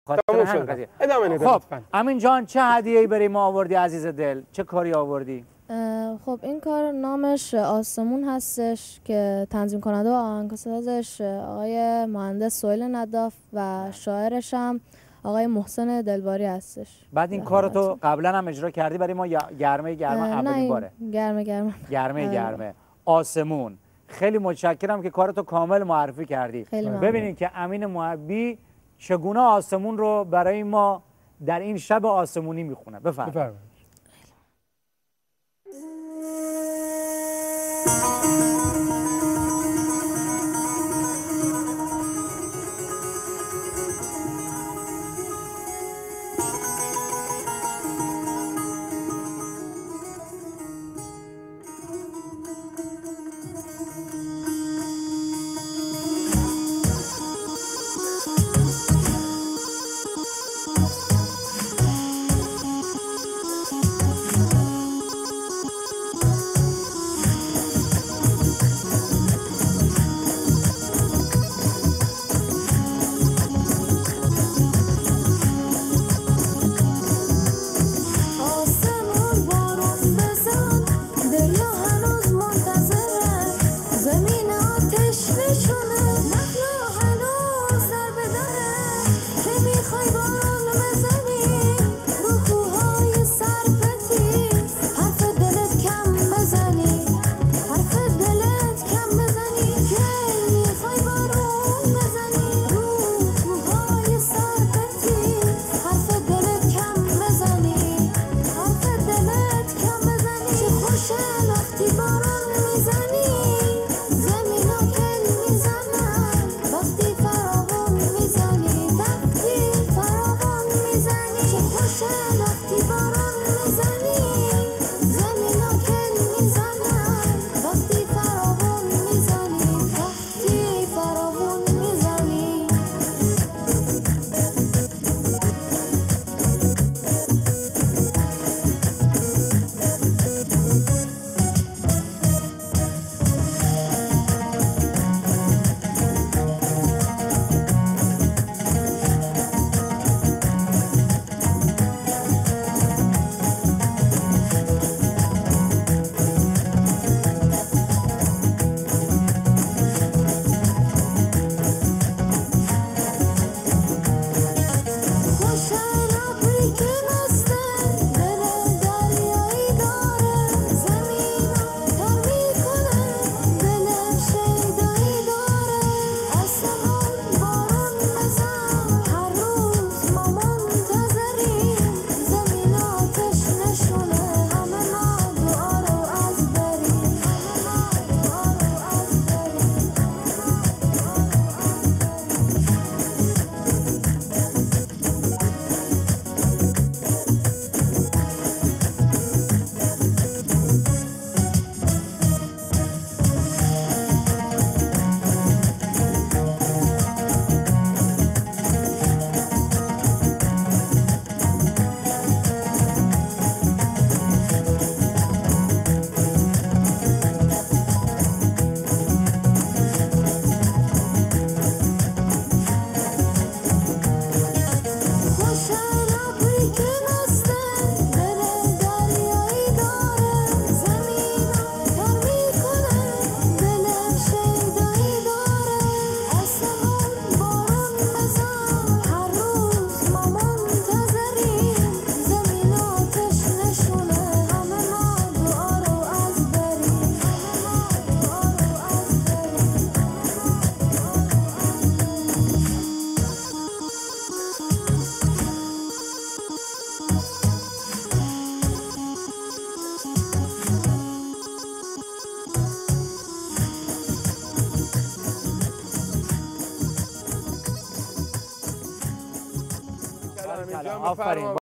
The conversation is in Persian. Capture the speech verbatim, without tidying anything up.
تموم شد. ادامه نده. خب امین جان چه هدیه‌ای برای ما آوردی عزیز دل؟ چه کاری آوردی؟ خب این کار نامش آسمون هستش که تنظیم کننده و آهنگسازش آقای مهندس سهیل نداف و شاعرش هم آقای محسن دلباری هستش. بعد این کارو تو قبلا هم اجرا کردی برای ما یا گرمه گرمه اولین باره؟ گرمه گرمه گرمه گرمه آسمون. خیلی متشکرم که کارتو کامل معرفی کردی. ببینید که امین محبی چگونه آسمون رو برای ما در این شب آسمونی میخونه. بفرمایید. آفرین.